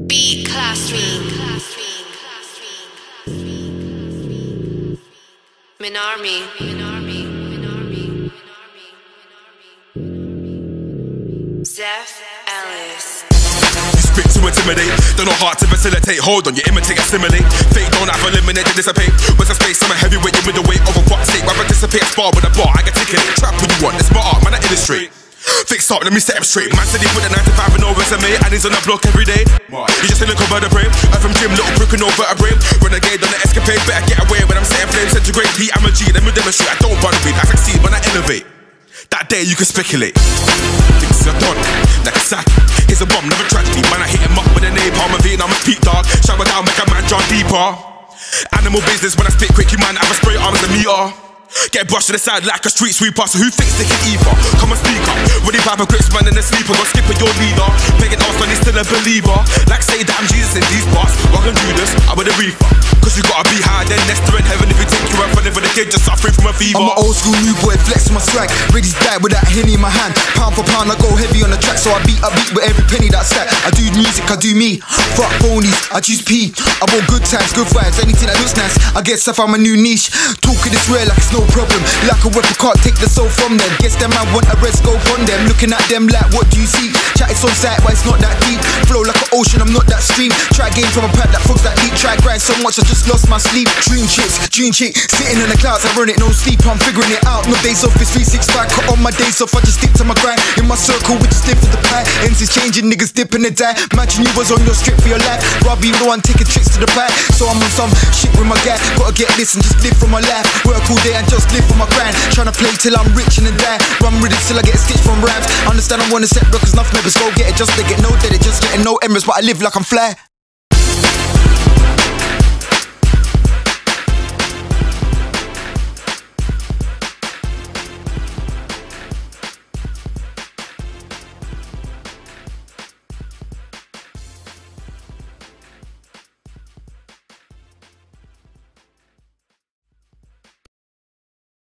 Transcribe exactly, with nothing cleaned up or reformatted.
Beat classroom. Minarmi. Zeph Ellis. You spit to intimidate, don't know hard to facilitate. Hold on, you imitate, assimilate. Fake don't have eliminate, to dissipate. Where's the space? I'm a heavyweight, you middleweight. Over fuck's sake, I participate, spar with a bar. I get ticket, trap what you want, it's my art, man, I illustrate. Fix up, let me set him straight. Man said he put a nine to five and no resume, and he's on the block every day. You just a little vertebrae. I'm from gym, little prick and no vertebrae. Renegade on the escapade, better get away when I'm setting flames. Centigrade heat, I'm a G, let me demonstrate. I don't run beat, I succeed when I elevate. That day you can speculate. Fix a ton, like a sack. Here's a bomb, never tragedy. Man, I hit him up with a napalm. I'm a Vietnam, I'm a peak dog. Shower down, make a man John deeper. Animal business when I spit quick, you man, I have a spray arm as a meter. Get brushed to the side like a street sweeper. So who thinks they can either? Come and speak up. Ready Piper grips, man in the sleeper. Got skipper your leader. Begging off when he's still a believer. Like say that I'm Jesus in these parts. Walk and do this, I'm with a reefer. Cause you gotta be higher than Nestor in heaven. If you think you're running for the kid, just suffering from a fever. I'm an old school new boy, flex my swag. Ready to die with that Henny in my hand. Pound for pound, I go heavy on the track. So I beat, I beat with every penny that's stacked. I do music, I do me. Fuck phonies, I choose P. I want good times, good vibes, anything that looks nice. I guess I found my new niche. Talking this way like it's no problem. Like a weapon, can't take the soul from them. Guess them I want a red scope on them. Looking at them like, what do you see? Chat is on sight, but it's not that deep. Flow like an ocean, I'm not that stream. Try game from a pad that fucks that deep. Try grind so much, I just lost my sleep. Dream chicks, dream chick, sitting in the clouds, I run it, no sleep. I'm figuring it out, no days off, it's three sixty-five. Cut on my days off, I just stick to my grind. In my circle, we just live for the pie. Ends is changing, niggas dipping and die. Imagine you was on your strip for your life. Rather be the one taking tricks to the pie. So I'm on some shit with my guy. Gotta get this and just live for my life. Work all day and just live for my grind. Tryna play till I'm rich and then die. Run with it till I get a stitch from rhymes. Understand I wanna set records, enough members go get it. Just they get no dead, it just getting no embers. But I live like I'm fly.